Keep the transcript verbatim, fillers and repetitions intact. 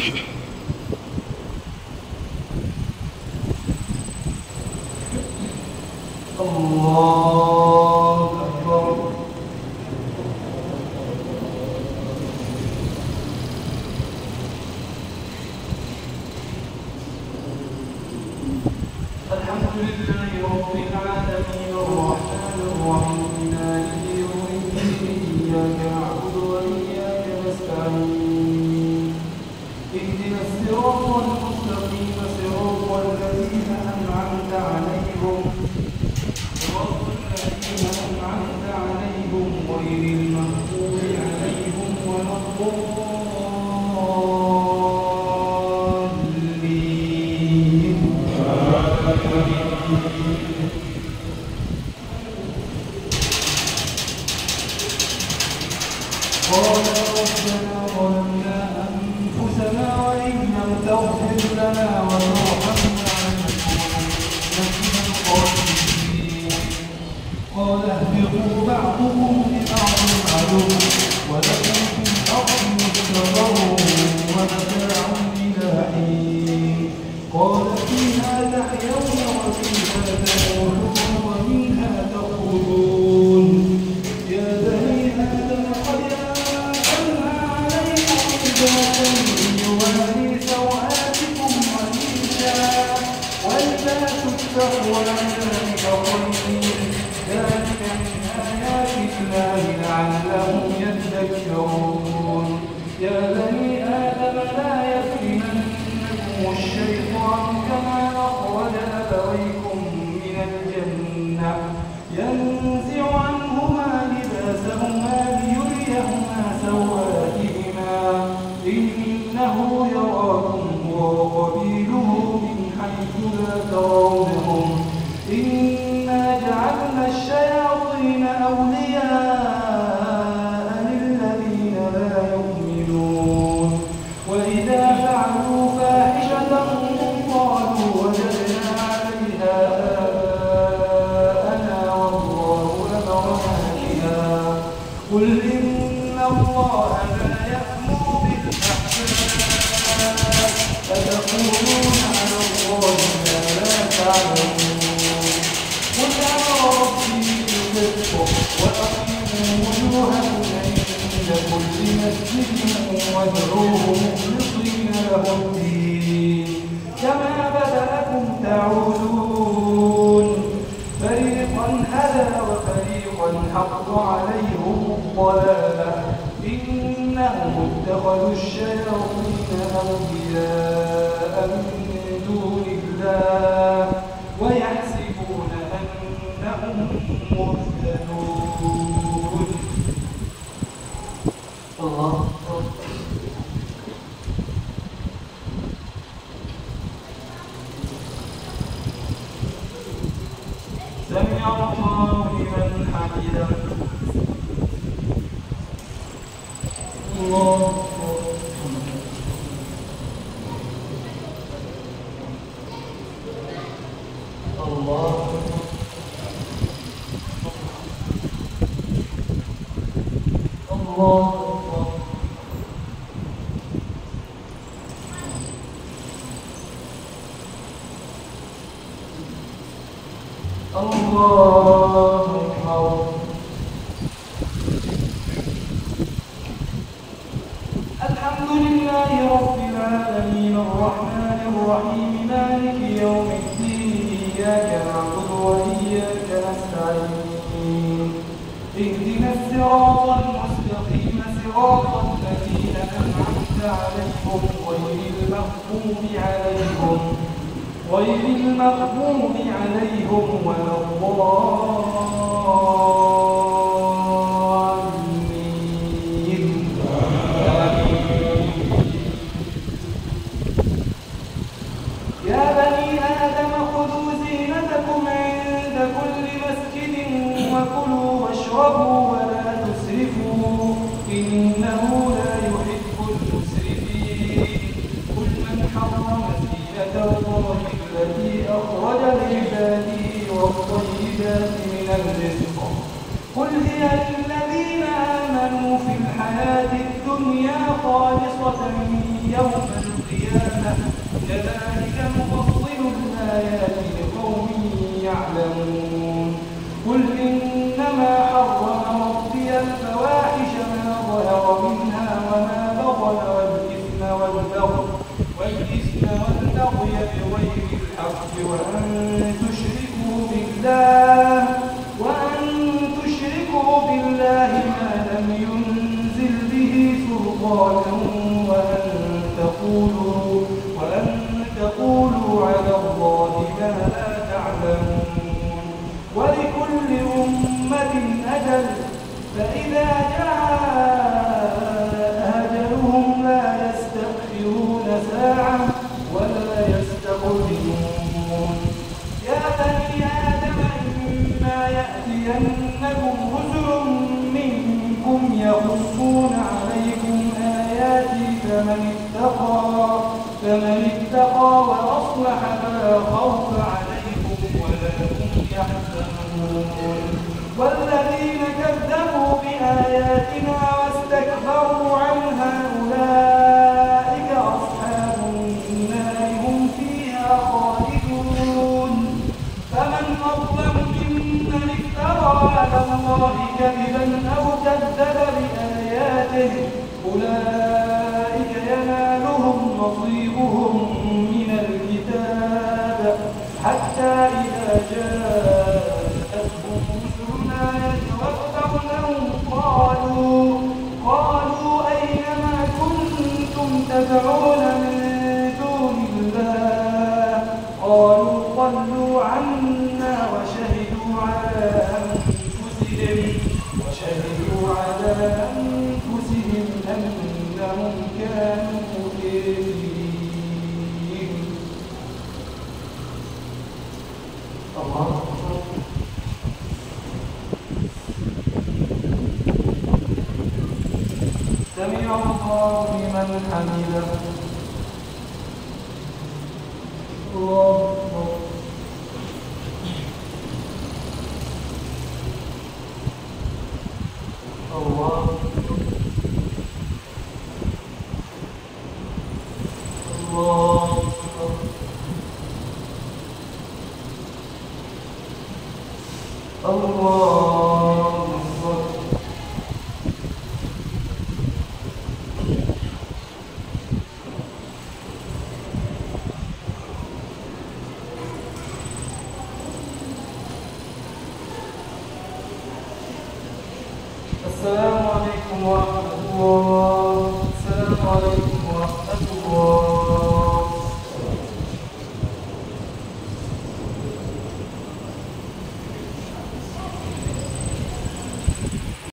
الدنيا خالصة يوم كذلك نفصل الآيات لقوم يعلمون قل إنما حرم ربي الفواحش ما ظهر منها وما بطن والإثم والبغي والإثم والبغي بغير الحق وأن تشركوا بالله وأن تشركوا بالله ما لم ينزل به سلطانا وأن تقولوا وأن تقولوا على الله ما لا تعلمون ولكل أمة أجل فإذا جاء أجلهم لا يستأخرون ساعة ولا يستقدمون يا بني آدم إما يأتينكم رسل منكم يقصون عليكم آياتي فمن اتقى فمن اتقى وأصلح فلا خوف عليكم ولا هم يحزنون والذين كذبوا بآياتنا واستكبروا عنها أولئك أصحاب النار هم فيها خالدون فمن أظلم ممن افترى على الله كذبا أو كذب بآياته أولئك ينالهم نصيبهم من الكتاب حتى إذا جاءتهم رسلنا يتوفونهم قالوا قالوا أين ما كنتم تدعون من دون الله قالوا ضلوا عنا وشهدوا على أنفسهم وشهدوا على أنفسهم أنهم كانوا كافرين الله سمع الله لمن حمده الله الله الله الله السلام عليكم ورحمة الله. السلام عليكم